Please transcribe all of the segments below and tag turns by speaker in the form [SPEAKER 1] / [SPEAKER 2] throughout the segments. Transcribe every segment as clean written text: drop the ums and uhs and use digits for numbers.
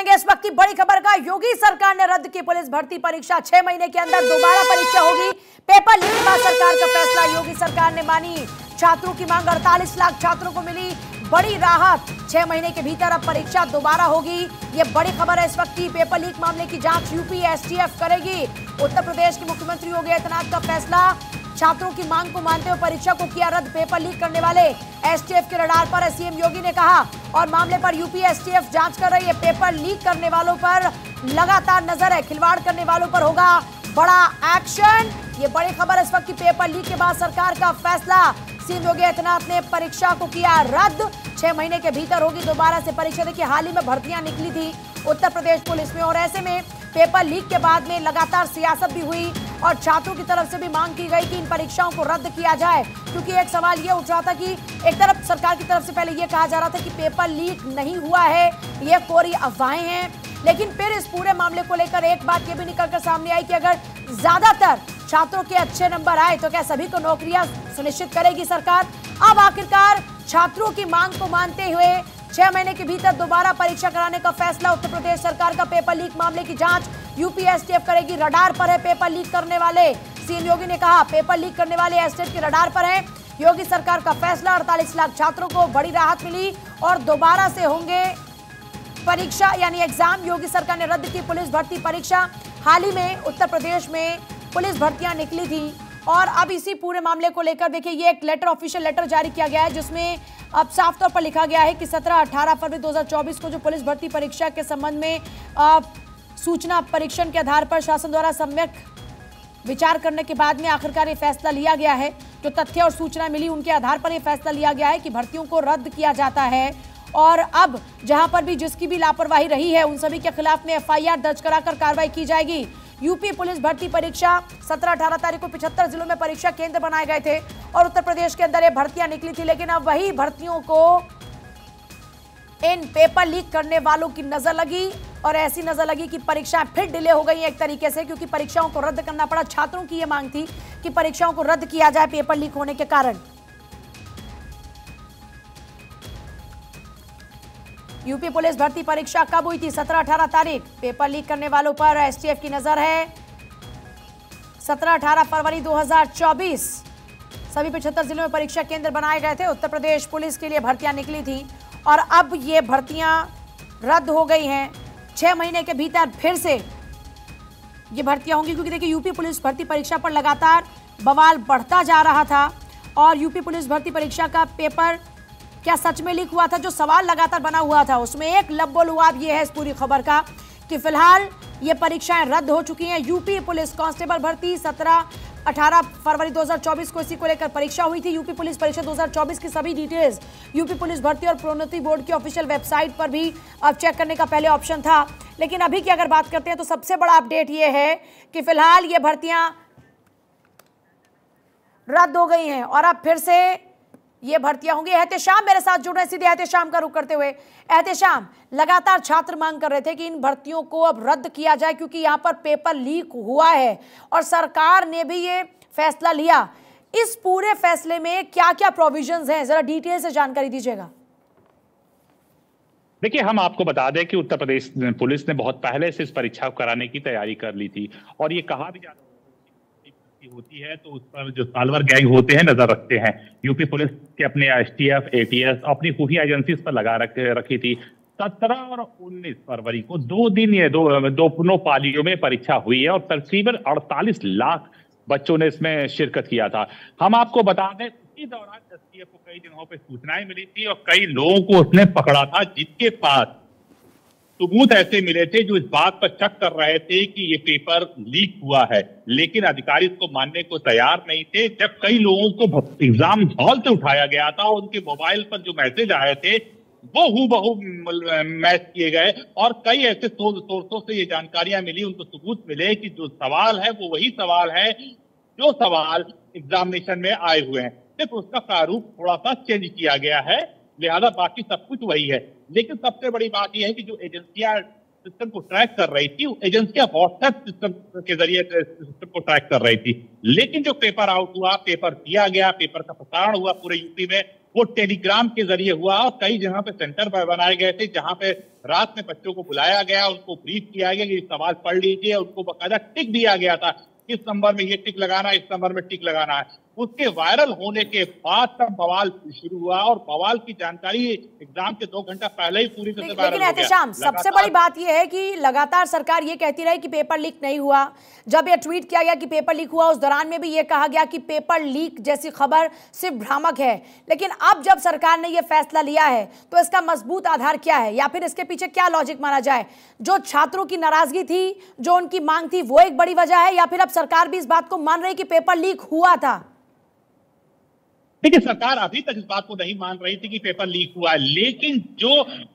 [SPEAKER 1] जुड़ेंगे इस वक्त की बड़ी खबर का। योगी सरकार ने रद्द की पुलिस भर्ती परीक्षा, 6 महीने के अंदर दोबारा परीक्षा होगी। पेपर लीक के बाद सरकार का फैसला, योगी सरकार ने मानी छात्रों की मांग। 48 लाख छात्रों को मिली बड़ी राहत, 6 महीने के भीतर अब परीक्षा दोबारा होगी। ये बड़ी खबर है इस वक्त की। पेपर लीक मामले की जांच यूपी एसटीएफ करेगी। उत्तर प्रदेश के मुख्यमंत्री योगी आदित्यनाथ का फैसला, छात्रों की मांग को मानते हुए परीक्षा को किया रद्द। पेपर लीक करने वाले एसटीएफ के रडार पर है, सीएम योगी ने कहा। और मामले पर यूपी एसटीएफ जांच कर रही है। पेपर लीक करने वालों पर लगातार नजर है, खिलवाड़ करने वालों पर होगा बड़ा एक्शन। ये बड़ी खबर इस वक्त की। पेपर लीक के बाद सरकार का फैसला, सीएम योगी आदित्यनाथ ने परीक्षा को किया रद्द। 6 महीने के भीतर होगी दोबारा से परीक्षा। देखिए, हाल ही में भर्तियां निकली थी उत्तर प्रदेश पुलिस में, और ऐसे में पेपर लीक के बाद में लगातार सियासत भी हुई और छात्रों की तरफ से भी मांग की गई कि इन परीक्षाओं को रद्द किया जाए। क्योंकि एक सवाल ये उठ रहा था कि एक तरफ सरकार की तरफ से पहले ये कहा जा रहा था कि पेपर लीक नहीं हुआ है, ये कोरी अफवाहें हैं, लेकिन फिर इस पूरे मामले को लेकर एक बात ये भी निकलकर सामने आई कि अगर ज्यादातर छात्रों के अच्छे नंबर आए तो क्या सभी को नौकरियां सुनिश्चित करेगी सरकार। अब आखिरकार छात्रों की मांग को मानते हुए 6 महीने के भीतर दोबारा परीक्षा कराने का फैसला। उत्तर प्रदेश सरकार का पेपर लीक मामले की जांच यूपी एसटीएफ करेगी। रडार पर है पेपर लीक करने वाले, सीएम योगी ने कहा। पेपर लीक करने वाले एसटीएफ के रडार पर है। योगी सरकार का फैसला, 48 लाख छात्रों को बड़ी राहत मिली और दोबारा से होंगे परीक्षा यानी एग्जाम। योगी सरकार ने रद्द की पुलिस भर्ती परीक्षा। हाल ही में उत्तर प्रदेश में पुलिस भर्तियां निकली थी और अब इसी पूरे मामले को लेकर देखिए, ये एक लेटर, ऑफिशियल लेटर जारी किया गया है जिसमें अब साफ तौर पर लिखा गया है कि 17-18 फरवरी 2024 को जो पुलिस भर्ती परीक्षा के संबंध में सूचना परीक्षण के आधार पर शासन द्वारा सम्यक विचार करने के बाद में आखिरकार ये फैसला लिया गया है। जो तथ्य और सूचना मिली उनके आधार पर यह फैसला लिया गया है कि भर्तियों को रद्द किया जाता है। और अब जहां पर भी जिसकी भी लापरवाही रही है उन सभी के खिलाफ में एफआईआर दर्ज कराकर कार्रवाई की जाएगी। यूपी पुलिस भर्ती परीक्षा 17-18 तारीख को 75 जिलों में परीक्षा केंद्र बनाए गए थे और उत्तर प्रदेश के अंदर ये भर्तियां निकली थी, लेकिन अब वही भर्तियों को इन पेपर लीक करने वालों की नजर लगी और ऐसी नजर लगी कि परीक्षाएं फिर डिले हो गई एक तरीके से, क्योंकि परीक्षाओं को रद्द करना पड़ा। छात्रों की यह मांग थी कि परीक्षाओं को रद्द किया जाए पेपर लीक होने के कारण। यूपी पुलिस भर्ती परीक्षा कब हुई थी? 17-18 तारीख। पेपर लीक करने वालों पर एसटीएफ की नजर है। 17-18 फरवरी 2024 सभी 75 जिलों में परीक्षा केंद्र बनाए गए थे। उत्तर प्रदेश पुलिस के लिए भर्तियां निकली थी और अब ये भर्तियां रद्द हो गई हैं। 6 महीने के भीतर फिर से ये भर्तियां होंगी, क्योंकि देखिए, यूपी पुलिस भर्ती परीक्षा पर लगातार बवाल बढ़ता जा रहा था और यूपी पुलिस भर्ती परीक्षा का पेपर क्या सच में लीक हुआ था? जो सवाल लगातार बना हुआ था उसमें एक लब्बो-लुआब ये है इस पूरी खबर का कि फिलहाल ये परीक्षाएं रद्द हो चुकी हैं। यूपी पुलिस कांस्टेबल भर्ती 17-18 फरवरी 2024 को इसी को लेकर परीक्षा हुई थी। यूपी पुलिस परीक्षा 2024 की सभी डिटेल्स यूपी पुलिस भर्ती और प्रोन्नति बोर्ड की ऑफिशियल वेबसाइट पर भी अब चेक करने का पहले ऑप्शन था, लेकिन अभी की अगर बात करते हैं तो सबसे बड़ा अपडेट ये है कि फिलहाल ये भर्तियां रद्द हो गई हैं और अब फिर से ये भर्तियां होंगी। एहतेशाम मेरे साथ जुड़ रहे हैं, सीधे एहतेशाम का रुख करते हुए। एहतेशाम, लगातार छात्र मांग कर रहे थे कि इन भर्तियों को अब रद्द किया जाए क्योंकि यहाँ पर पेपर लीक हुआ है और सरकार ने भी ये फैसला लिया। इस पूरे फैसले में क्या क्या प्रोविजंस हैं, जरा डिटेल से जानकारी दीजिएगा।
[SPEAKER 2] देखिए, हम आपको बता दें कि उत्तर प्रदेश पुलिस ने बहुत पहले से इस परीक्षा को कराने की तैयारी कर ली थी और ये कहा भी जाता होती है तो उस पर जो साल्वर गैंग होते हैं नजर रखते हैं। यूपी पुलिस के अपने एसटीएफ, एटीएस अपनी खुफिया एजेंसी पर लगा रखी थी। 17 और 19 फरवरी को 2 दिन ये दो पालियों में परीक्षा हुई है और तकरीबन 48 लाख बच्चों ने इसमें शिरकत किया था। हम आपको बता दें, इसी दौरान एसटीएफ को कई जगहों पर सूचनाएं मिली थी और कई लोगों को उसने पकड़ा था जिनके पास सबूत ऐसे मिले थे जो इस बात पर शक कर रहे थे कि ये पेपर लीक हुआ है, लेकिन अधिकारी इसको मानने को तैयार नहीं थे। जब कई लोगों को एग्जाम हॉल से उठाया गया था और उनके मोबाइल पर जो मैसेज आए थे वो हूबहू मैच किए गए और कई ऐसे सोर्सों से ये जानकारियां मिली, उनको सबूत मिले कि जो सवाल है वो वही सवाल है जो सवाल एग्जामिनेशन में आए हुए हैं, सिर्फ उसका प्रारूप थोड़ा सा चेंज किया गया है, लिहाजा बाकी सब कुछ वही है। लेकिन सबसे बड़ी बात यह है कि जो एजेंसियां सिस्टम को ट्रैक कर रही थी, एजेंसियां व्हाट्सएप सिस्टम के जरिए सिस्टम को ट्रैक कर रही थी, लेकिन जो पेपर आउट हुआ, पेपर दिया गया, पेपर का प्रसारण हुआ पूरे यूपी में, वो टेलीग्राम के जरिए हुआ और कई जगह पे सेंटर बनाए गए थे जहां पे रात में बच्चों को बुलाया गया, उनको ब्रीफ किया गया कि सवाल पढ़ लीजिए, उनको बकायदा टिक दिया गया था किस नंबर में ये टिक लगाना है, इस नंबर में टिक लगाना है। उसके वायरल होने के बाद तब बवाल शुरू हुआ और बवाल की जानकारी एग्जाम के 2 घंटा पहले ही पूरी तरह से वायरल हो गया।
[SPEAKER 1] लेकिन एहतेशाम, सबसे बड़ी बात यह है कि लगातार सरकार ये कहती रही कि पेपर लीक नहीं हुआ। जब ये ट्वीट किया गया कि पेपर लीक हुआ, उस दौरान में भी ये कहा गया कि पेपर लीक जैसी खबर सिर्फ भ्रामक है। लेकिन अब जब सरकार ने यह फैसला लिया है तो इसका मजबूत आधार क्या है, या फिर इसके पीछे क्या लॉजिक माना जाए? जो छात्रों की नाराजगी थी, जो उनकी मांग थी, वो एक बड़ी वजह है, या फिर अब सरकार भी इस बात को मान रही कि पेपर लीक हुआ था?
[SPEAKER 2] देखिए, सरकार अभी तक इस बात को नहीं मान रही थी कि पेपर लीक हुआ है, लेकिन जो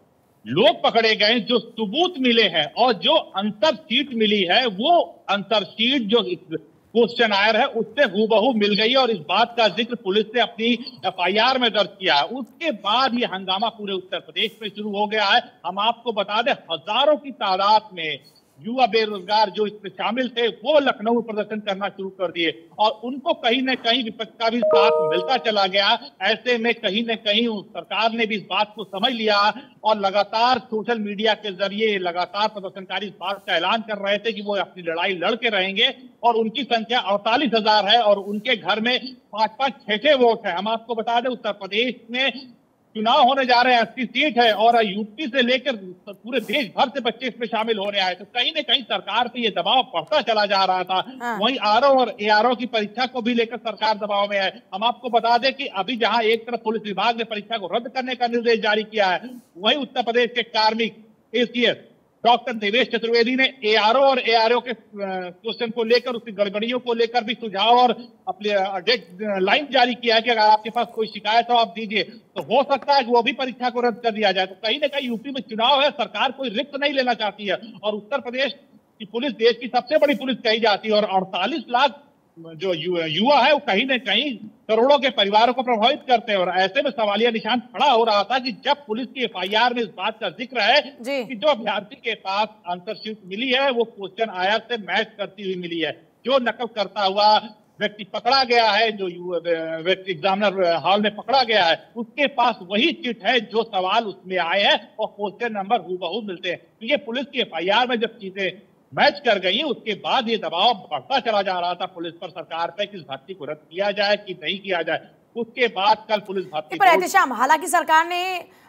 [SPEAKER 2] लोग पकड़े गए, जो सबूत मिले हैं और जो अंतर शीट मिली है, वो अंतर शीट जो क्वेश्चन आयर है उससे हूबहू मिल गई और इस बात का जिक्र पुलिस ने अपनी एफआईआर में दर्ज किया है। उसके बाद ये हंगामा पूरे उत्तर प्रदेश में शुरू हो गया है। हम आपको बता दें, हजारों की तादाद में युवा बेरोजगार जो इसमें शामिल थे वो लखनऊ में प्रदर्शन करना शुरू कर दिए और उनको कहीं न कहीं विपक्ष का भी साथ मिलता चला गया। ऐसे में कहीं न कहीं सरकार ने भी इस बात को समझ लिया और लगातार सोशल मीडिया के जरिए लगातार प्रदर्शनकारी इस बात का ऐलान कर रहे थे कि वो अपनी लड़ाई लड़के रहेंगे और उनकी संख्या 48,000 है और उनके घर में 5-5, 6-6 वोट है। हम आपको बता दें, उत्तर प्रदेश में चुनाव होने जा रहे हैं, 80 सीट है और यूपी से लेकर पूरे देश भर से बच्चे इसमें शामिल होने आए, तो कहीं न कहीं सरकार पे ये दबाव बढ़ता चला जा रहा था। वहीं आरओ और एआरओ की परीक्षा को भी लेकर सरकार दबाव में है। हम आपको बता दें कि अभी जहां एक तरफ पुलिस विभाग ने परीक्षा को रद्द करने का निर्देश जारी किया है, वहीं उत्तर प्रदेश के कार्मिक एसीएस डॉक्टर देवेश चतुर्वेदी ने एआरओ और एआरओ के क्वेश्चन को लेकर, उसकी गड़बड़ियों को लेकर भी सुझाव और अपने लाइन जारी किया है कि अगर आपके पास कोई शिकायत हो आप दीजिए, तो हो सकता है कि वो भी परीक्षा को रद्द कर दिया जाए। तो कहीं ना कहीं यूपी में चुनाव है, सरकार कोई रिस्क नहीं लेना चाहती है और उत्तर प्रदेश की पुलिस देश की सबसे बड़ी पुलिस कही जाती है और 48 लाख जो युवा है वो कहीं न कहीं करोड़ों के परिवारों को प्रभावित करते हैं और ऐसे में सवालिया निशान खड़ा हो रहा था कि जब पुलिस की एफआईआर में इस बात का जिक्र है कि जो अभ्यर्थी के पास आंसर शीट मिली है वो क्वेश्चन आयर से मैच करती हुई मिली है, जो नकल करता हुआ व्यक्ति पकड़ा गया है, जो व्यक्ति एग्जामिनर हॉल में पकड़ा गया है, उसके पास वही चिट है जो सवाल उसमें आए हैं और क्वेश्चन नंबर हूबहू मिलते हैं। तो ये पुलिस की एफआईआर में जब चीजें मैच कर गई, उसके बाद ये दबाव बढ़ता चला जा रहा था पुलिस पर, सरकार पर कि इस भर्ती को रद्द किया जाए कि नहीं किया जाए। उसके बाद कल पुलिस भर्ती
[SPEAKER 1] पर एहतेशाम, हालांकि सरकार ने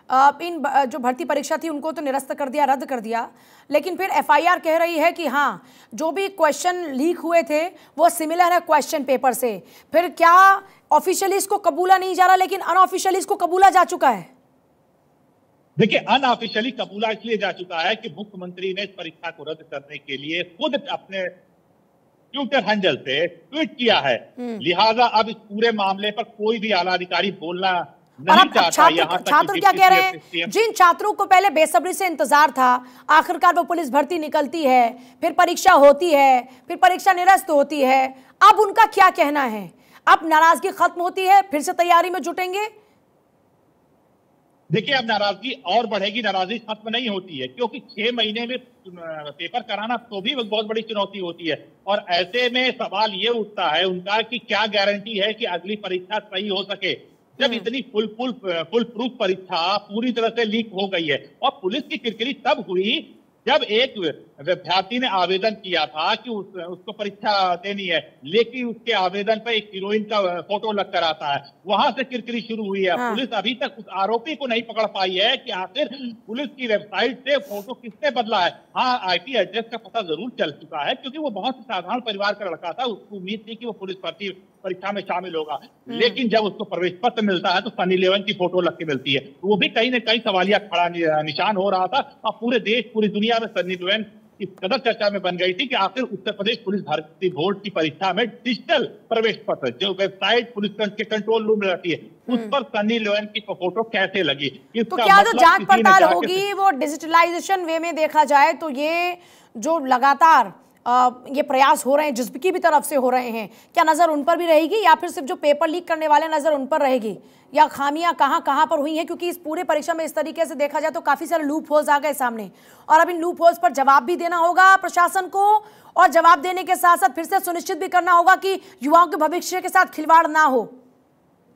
[SPEAKER 1] इन जो भर्ती परीक्षा थी उनको तो निरस्त कर दिया, रद्द कर दिया, लेकिन फिर एफआईआर कह रही है कि हाँ जो भी क्वेश्चन लीक हुए थे वो सिमिलर है क्वेश्चन पेपर से। फिर क्या ऑफिशियली इसको कबूला नहीं जा रहा, लेकिन अनऑफिशियली इसको कबूला जा चुका है?
[SPEAKER 2] देखिए, अनऑफिशियली कबूला इसलिए जा चुका है कि मुख्यमंत्री ने इस परीक्षा को रद्द करने के लिए खुद अपने ट्विटर हैंडल से ट्वीट किया है, लिहाजा अब इस पूरे मामले पर कोई भी आला अधिकारी बोलना नहीं चाहता।
[SPEAKER 1] छात्र क्या कह रहे हैं? जिन छात्रों को पहले बेसब्री से इंतजार था, आखिरकार वो पुलिस भर्ती निकलती है, फिर परीक्षा होती है, फिर परीक्षा निरस्त होती है, अब उनका क्या कहना है? अब नाराजगी खत्म होती है, फिर से तैयारी में जुटेंगे?
[SPEAKER 2] देखिए, अब नाराजगी और बढ़ेगी, नाराजगी खत्म नहीं होती है क्योंकि 6 महीने में पेपर कराना तो भी बहुत बड़ी चुनौती होती है और ऐसे में सवाल ये उठता है उनका कि क्या गारंटी है कि अगली परीक्षा सही हो सके जब इतनी फुल प्रूफ परीक्षा पूरी तरह से लीक हो गई है। और पुलिस की किरकिरी तब हुई जब एक विद्यार्थी ने आवेदन किया था कि उसको परीक्षा देनी है, लेकिन उसके आवेदन पर एक हीरोइन का फोटो लग कर आता है, वहां से किरकिरी शुरू हुई है। पुलिस अभी तक उस आरोपी को नहीं पकड़ पाई है कि आखिर पुलिस की वेबसाइट से फोटो किसने बदला है। हाँ, आईपी एड्रेस का पता जरूर चल चुका है क्योंकि वो बहुत ही साधारण परिवार का लड़का था, उसको उम्मीद थी कि वो पुलिस भर्ती परीक्षा में शामिल होगा, लेकिन जब उसको प्रवेश पत्र मिलता है तो सनी लियोन की फोटो लग के मिलती है। वो भी कहीं न कहीं सवालिया खड़ा निशान हो रहा था और पूरे देश पूरी दुनिया में सनी लियोन इस कदर चर्चा में बन गई थी कि आखिर उत्तर प्रदेश पुलिस भर्ती बोर्ड की परीक्षा में डिजिटल प्रवेश पत्र जो वेबसाइट पुलिस के कंट्रोल रूम में रहती है उस पर सनी लियोन की फोटो कैसे लगी।
[SPEAKER 1] तो क्या जो जांच पड़ताल होगी वो डिजिटलाइजेशन वे में देखा जाए तो ये जो लगातार ये प्रयास हो रहे हैं जिसकी भी तरफ से हो रहे हैं, क्या नजर उन पर भी रहेगी या फिर सिर्फ जो पेपर लीक करने वाले नजर उन पर रहेगी, या खामियां कहां पर हुई हैं? क्योंकि इस पूरे परीक्षा में इस तरीके से देखा जाए तो काफी सारे लूप होल्स आ गए सामने और अब इन लूप होल्स पर जवाब भी देना होगा प्रशासन को और जवाब देने के साथ साथ फिर से सुनिश्चित भी करना होगा कि युवाओं के भविष्य के साथ खिलवाड़ ना हो।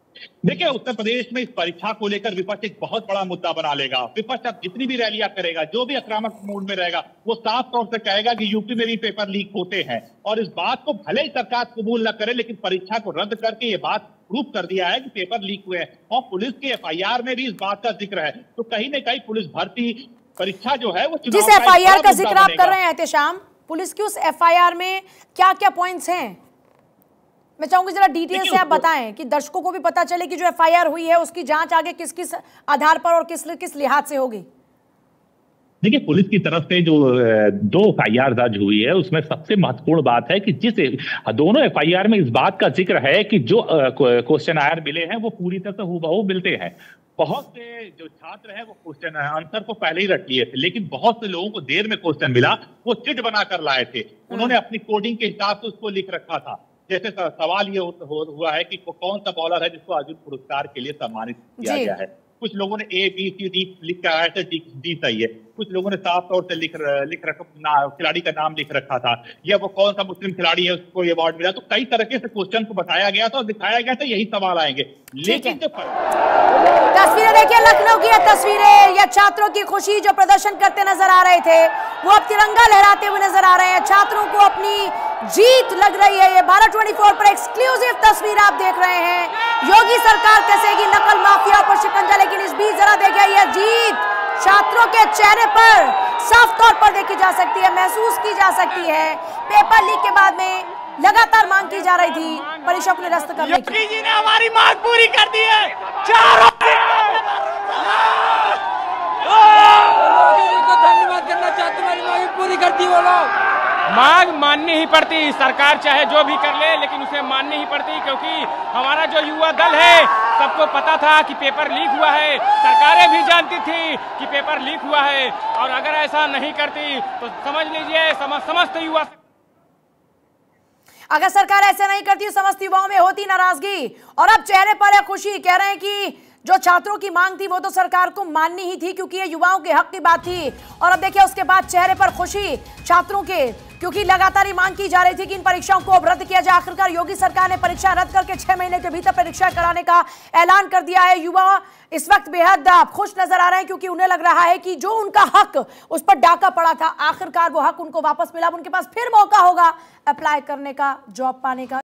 [SPEAKER 2] देखिए, उत्तर प्रदेश में इस परीक्षा को लेकर विपक्ष एक बहुत बड़ा मुद्दा बना लेगा। विपक्ष अब जितनी भी रैलियां करेगा, जो भी आक्रामक मूड में रहेगा, वो साफ तौर से कहेगा कि यूपी में भी पेपर लीक होते हैं। और इस बात को भले ही सरकार कबूल न करे, लेकिन परीक्षा को रद्द करके ये बात प्रूफ कर दिया है कि पेपर लीक हुए हैं। और पुलिस के एफआईआर में भी इस बात का जिक्र है। तो कहीं न कहीं पुलिस भर्ती परीक्षा जो है वो
[SPEAKER 1] जिस एफआईआर का जिक्र आप कर रहे हैं एहतेशाम, पुलिस की उस एफआईआर में क्या क्या पॉइंट्स हैं? मैं चाहूंगी जरा डिटेल से आप बताएं कि दर्शकों को भी पता चले कि जो एफआईआर हुई है उसकी जांच आगे किस किस आधार पर और किस किस लिहाज से होगी।
[SPEAKER 2] देखिए, पुलिस की तरफ से जो 2 एफआईआर दर्ज हुई है, उसमें सबसे महत्वपूर्ण बात है कि दोनों एफआईआर में इस बात का जिक्र है कि जो क्वेश्चन आयर मिले हैं वो पूरी तरह से हूबहू मिलते हैं। बहुत से जो छात्र हैं वो क्वेश्चन आंसर को पहले ही रख लिए थे, लेकिन बहुत से लोगों को देर में क्वेश्चन मिला, वो चिट बनाकर लाए थे। उन्होंने अपनी कोडिंग के हिसाब से उसको लिख रखा था। जैसे सवाल ये हुआ है कि कौन सा बॉलर है जिसको अर्जुन पुरस्कार के लिए सम्मानित किया गया है। कुछ लोगों ने A, B, C, D लिख कर आया था, D सही है। कुछ लोगों ने साफ तौर से लिख रखा, खिलाड़ी का नाम लिख रखा था, या वो कौन सा मुस्लिम खिलाड़ी है उसको ये अवार्ड मिला। तो कई तरीके से क्वेश्चन को बताया गया था और दिखाया गया था यही सवाल आएंगे। लेकिन
[SPEAKER 1] तस्वीरें देखिए, लखनऊ की तस्वीरें, या छात्रों की खुशी जो प्रदर्शन करते नजर आ रहे थे, वो अब तिरंगा लहराते हुए नजर आ रहे हैं। छात्रों को अपनी जीत लग रही है। ये भारत 24 पर एक्सक्लूसिव तस्वीर आप देख रहे हैं। योगी सरकार कसेगी नकल माफिया पर शिकंजा, लेकिन इस बीच जरा देखिए ये जीत छात्रों के चेहरे पर साफ तौर पर देखी जा सकती है, महसूस की जा सकती है। पेपर लीक के बाद में लगातार मांग की जा रही थी परीक्षा को निरस्त करने की।
[SPEAKER 3] योगी जी ने हमारी मांग पूरी कर दी है। चारों को धन्यवाद करना चाहते, हमारी मांग पूरी कर दी। वो लोग मांग माननी ही पड़ती, सरकार चाहे जो भी कर ले, लेकिन उसे माननी ही पड़ती, क्योंकि हमारा जो युवा दल है सबको पता था कि पेपर लीक हुआ है। सरकारें भी जानती थी कि पेपर लीक हुआ है, और अगर ऐसा नहीं करती तो समझ लीजिए समस्त युवा,
[SPEAKER 1] अगर सरकार ऐसे नहीं करती समस्त युवाओं में होती नाराजगी। और अब चेहरे पर है खुशी, कह रहे हैं कि जो छात्रों की मांग थी वो तो सरकार को माननी ही थी, क्योंकि ये युवाओं के हक की बात थी। और अब देखिए उसके बाद चेहरे पर खुशी छात्रों के, क्योंकि लगातार ये मांग की जा रही थी कि इन परीक्षाओं को अब रद्द किया जाए। आखिरकार योगी सरकार ने परीक्षा रद्द करके 6 महीने के भीतर परीक्षा कराने का ऐलान कर दिया है। युवा इस वक्त बेहद खुश नजर आ रहे हैं, क्योंकि उन्हें लग रहा है कि जो उनका हक उस पर डाका पड़ा था, आखिरकार वो हक उनको वापस मिला। उनके पास फिर मौका होगा अप्लाई करने का, जॉब पाने का।